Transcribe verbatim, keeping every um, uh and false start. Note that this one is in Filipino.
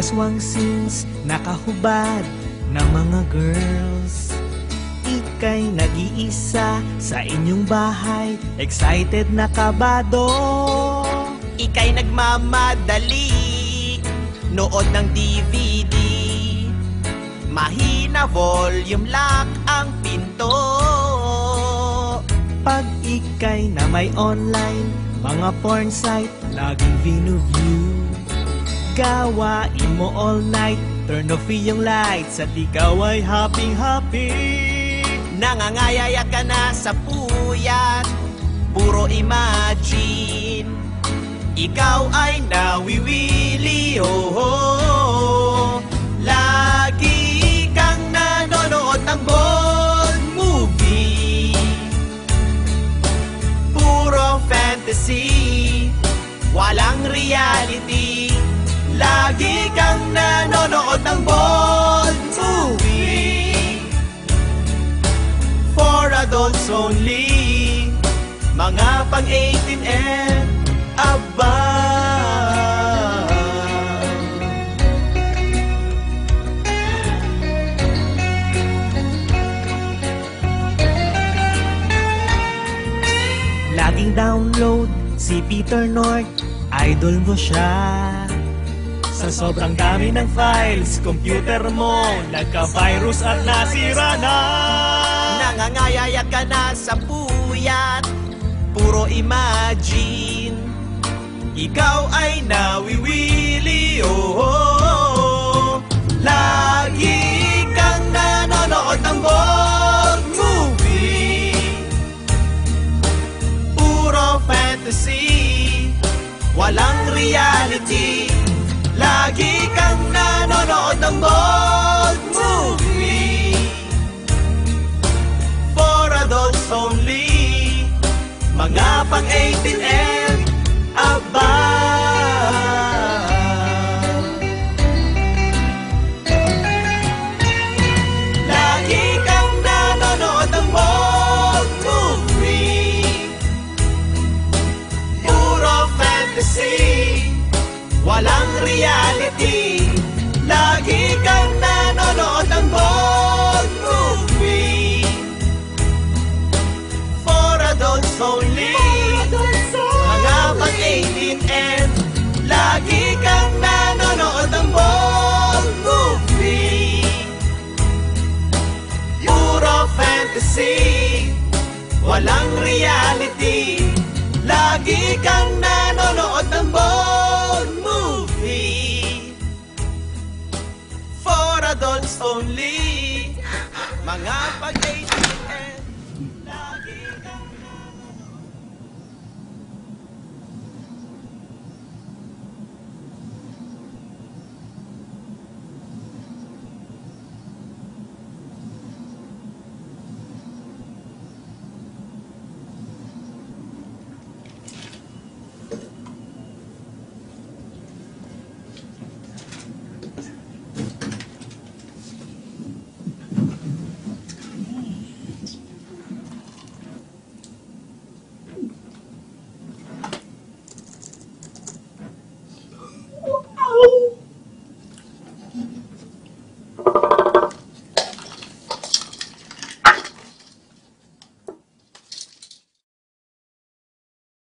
aswang scenes, nakahubad ng mga girls. Ika'y nag-iisa sa inyong bahay, excited na kabado. Ika'y nagmamadali, nood ng D V D. Mahina volume lock ang pinto. Pag ika'y na may online, mga porn site, laging view. Gawain mo all night, turn off yung lights at ikaw ay happy-happy. Nangangayaya ka na sa puyat, puro imagine. Ikaw ay nawiwili, oh, oh. Lagi kang nanonood ng Bond movie. Puro fantasy, walang reality. Lagi kang nanonood ng Bond movie. For adults only, mga pang eighteen and above. Laging download si Peter North, idol mo siya. Sa sobrang dami ng files, computer mo nagka-virus at nasira na. Nangangayaya ka na sa puyat, puro imagine. Ikaw ay nawiwili, oh, oh, oh. Lagi kang nanonood ng Bond movie. Puro fantasy, walang reality. Lagi kang nanonood ng Bond movie. For adults only, mga pang eighteen and above. Lagi kang nanonood ng Bond movie. Puro fantasy, walang reality. Lagi kang nanonood ng Bond movie. For adults only, mga pang eighteen and lagi kang nanonood ng Bond movie. Puro fantasy, walang reality. Lagi kang nanonood ng Bond movie. For adults only, mga pag eighteen